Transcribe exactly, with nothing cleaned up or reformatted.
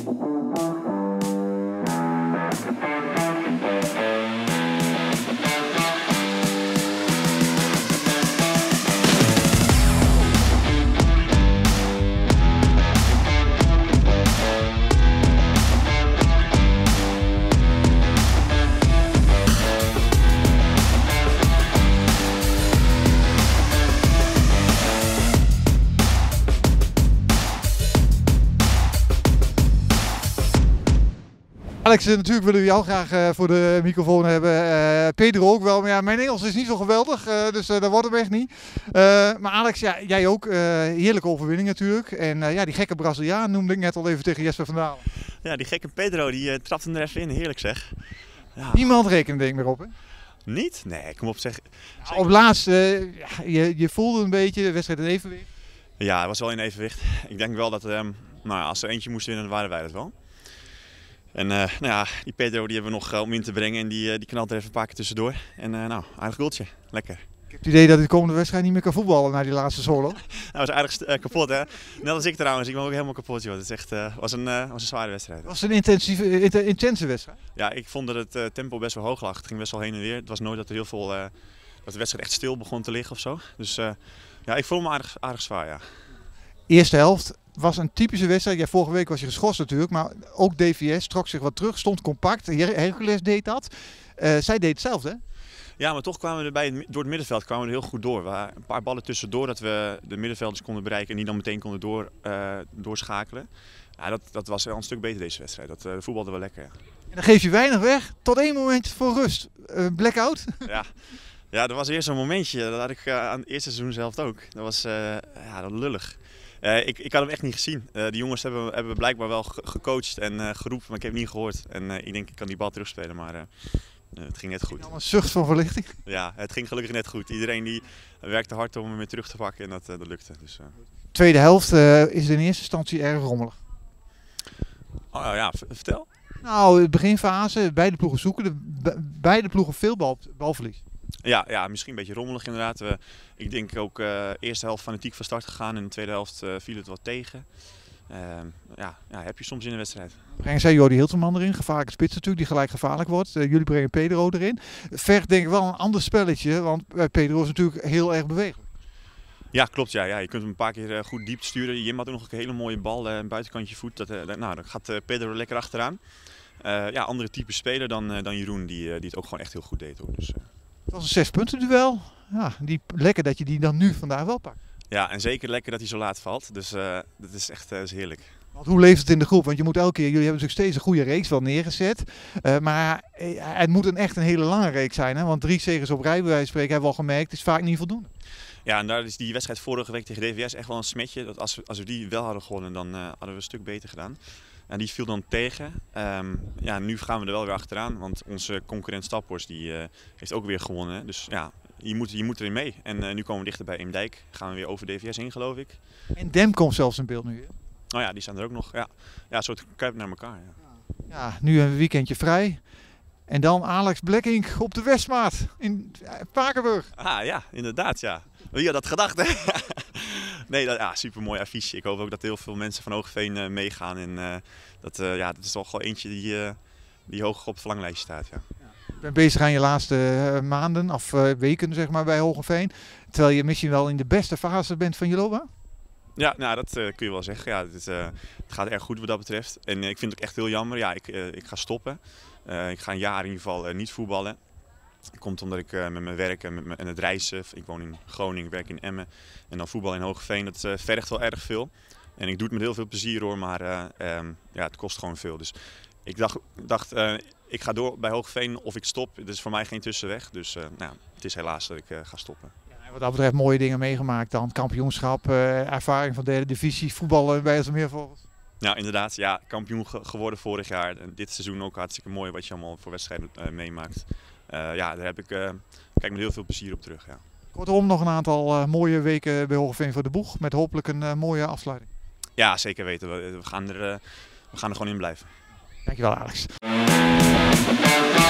Alex, natuurlijk willen we jou graag uh, voor de microfoon hebben. Uh, Pedro ook wel, maar ja, mijn Engels is niet zo geweldig, uh, dus uh, dat wordt hem echt niet. Uh, maar Alex, ja, jij ook. Uh, heerlijke overwinning natuurlijk. En uh, ja, die gekke Braziliaan noemde ik net al even tegen Jesper van Dalen. Ja, die gekke Pedro, die uh, trapte hem er even in. Heerlijk zeg. Ja. Niemand rekent denk ik meer op, hè? Niet? Nee, kom op zeg. Ja, op laatst, uh, je, je voelde een beetje de wedstrijd in evenwicht. Ja, het was wel in evenwicht. Ik denk wel dat, um, nou ja, als er eentje moest winnen, dan waren wij dat wel. En uh, nou ja, die Pedro die hebben we nog uh, om in te brengen en die, uh, die knalt er even een paar keer tussendoor. En uh, nou, aardig goaltje. Lekker. Ik heb het idee dat hij de komende wedstrijd niet meer kan voetballen na die laatste solo. Nou, was aardig uh, kapot hè. Net als ik trouwens, ik ben ook helemaal kapot joh. Het is echt, uh, was, een, uh, was een zware wedstrijd. Was het een intensieve, int intense wedstrijd? Ja, ik vond dat het uh, tempo best wel hoog lag. Het ging best wel heen en weer. Het was nooit dat er heel veel, uh, dat de wedstrijd echt stil begon te liggen of zo. Dus uh, ja, ik vond hem aardig, aardig zwaar ja. Eerste helft was een typische wedstrijd. Ja, vorige week was je geschorst natuurlijk, maar ook D V S trok zich wat terug, stond compact. Hercules deed dat. Uh, zij deed hetzelfde, hè? Ja, maar toch kwamen we er bij, door het middenveld kwamen we er heel goed door. We waren een paar ballen tussendoor dat we de middenvelders konden bereiken en die dan meteen konden door, uh, doorschakelen. Ja, dat, dat was wel een stuk beter deze wedstrijd. Dat uh, voetbalde wel lekker. Ja. En dan geef je weinig weg, tot één moment voor rust. Uh, blackout. Ja. Ja, er was eerst zo'n momentje, dat had ik uh, aan het eerste seizoen zelf ook. Dat was uh, ja, dat lullig. Uh, ik, ik had hem echt niet gezien. Uh, die jongens hebben, hebben blijkbaar wel ge gecoacht en uh, geroepen, maar ik heb hem niet gehoord. En uh, ik denk ik kan die bal terugspelen, maar uh, uh, het ging net goed. Een zucht van verlichting. Ja, het ging gelukkig net goed. Iedereen die werkte hard om hem weer terug te pakken en dat, uh, dat lukte. Dus, uh... Tweede helft uh, is in eerste instantie erg rommelig. Oh ja, vertel. Nou, de beginfase, beide ploegen zoeken, de, be beide ploegen veel bal, balverlies. Ja, ja, misschien een beetje rommelig inderdaad. We, ik denk ook de uh, eerste helft fanatiek van start gegaan en de tweede helft uh, viel het wat tegen. Uh, ja, ja, heb je soms in een wedstrijd. Brengen zij Jordi Hilterman erin, gevaarlijke spits natuurlijk, die gelijk gevaarlijk wordt. Uh, jullie brengen Pedro erin. Vergt denk ik wel een ander spelletje, want uh, Pedro is natuurlijk heel erg bewegelijk. Ja, klopt. Ja, ja. Je kunt hem een paar keer uh, goed diep sturen. Jim had ook nog een hele mooie bal, uh, een buitenkantje voet. Dat, uh, nou, dan gaat uh, Pedro lekker achteraan. Uh, ja, andere type speler dan, uh, dan Jeroen, die, uh, die het ook gewoon echt heel goed deed. Hoor. Dus, uh... Het was een zes punten duel. Ja, die, lekker dat je die dan nu vandaag wel pakt. Ja, en zeker lekker dat hij zo laat valt. Dus uh, dat is echt uh, is heerlijk. Want hoe leeft het in de groep? Want je moet elke keer, jullie hebben natuurlijk steeds een goede reeks wel neergezet. Uh, maar uh, het moet een echt een hele lange reeks zijn. Hè? Want drie zegens op rij, bij wijze van spreken, hebben we al gemerkt, is vaak niet voldoende. Ja, en daar is die wedstrijd vorige week tegen D V S echt wel een smetje. Dat als, we, als we die wel hadden gewonnen, dan uh, hadden we een stuk beter gedaan. En die viel dan tegen. Um, ja, nu gaan we er wel weer achteraan, want onze concurrent Staphorst die uh, heeft ook weer gewonnen. Dus ja, je moet, je moet erin mee. En uh, nu komen we dichter bij Eemdijk. Gaan we weer over D V S heen, geloof ik. En Dem komt zelfs in beeld nu. Hè? Oh ja, die staan er ook nog. Ja, ja een soort kuip naar elkaar. Ja. Ja, nu een weekendje vrij. En dan Alex Bleckink op de Westmaat in Pakenburg. Ah ja, inderdaad ja. Wie had dat gedacht hè? Nee, dat, ja, super mooi affiche. Ik hoop ook dat heel veel mensen van Hoogeveen uh, meegaan. En uh, dat, uh, ja, dat is toch wel eentje die, uh, die hoog op het verlanglijstje staat. Ja. Je bent bezig aan je laatste uh, maanden of uh, weken zeg maar, bij Hoogeveen. Terwijl je misschien wel in de beste fase bent van je loopbaan. Ja, nou, dat uh, kun je wel zeggen. Ja, het, uh, het gaat erg goed wat dat betreft. En uh, ik vind het ook echt heel jammer. Ja, ik, uh, ik ga stoppen. Uh, ik ga een jaar in ieder geval uh, niet voetballen. Dat komt omdat ik uh, met mijn werk en, met mijn, en het reizen, ik woon in Groningen, ik werk in Emmen en dan voetbal in Hoogeveen, dat uh, vergt wel erg veel. En ik doe het met heel veel plezier hoor, maar uh, um, ja, het kost gewoon veel. Dus ik dacht, dacht uh, ik ga door bij Hoogeveen of ik stop. Het is voor mij geen tussenweg, dus uh, nou, het is helaas dat ik uh, ga stoppen. Ja, wat dat betreft mooie dingen meegemaakt dan, kampioenschap, uh, ervaring van derde divisie, voetballen bij IJsselmeervogels. Ja, inderdaad. Ja, kampioen ge geworden vorig jaar. En dit seizoen ook hartstikke mooi wat je allemaal voor wedstrijden uh, meemaakt. Uh, ja, daar heb ik, uh, kijk met heel veel plezier op terug. Ja. Kortom, nog een aantal uh, mooie weken bij Hoogeveen voor de boeg. Met hopelijk een uh, mooie afsluiting. Ja, zeker weten. We, we, gaan er, uh, we gaan er gewoon in blijven. Dankjewel, Alex.